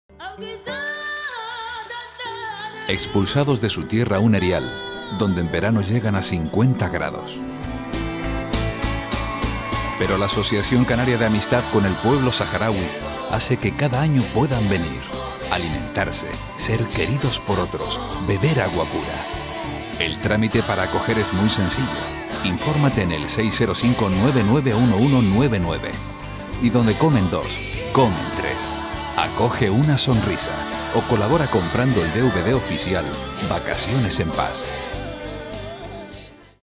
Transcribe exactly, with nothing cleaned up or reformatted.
Expulsados de su tierra a un erial, donde en verano llegan a cincuenta grados. Pero la Asociación Canaria de Amistad con el pueblo saharaui hace que cada año puedan venir, alimentarse, ser queridos por otros, beber agua pura. El trámite para acoger es muy sencillo. Infórmate en el seis cero cinco, nueve nueve uno uno nueve nueve. Y donde comen dos, comen tres. Acoge una sonrisa o colabora comprando el D V D oficial Vacaciones en Paz.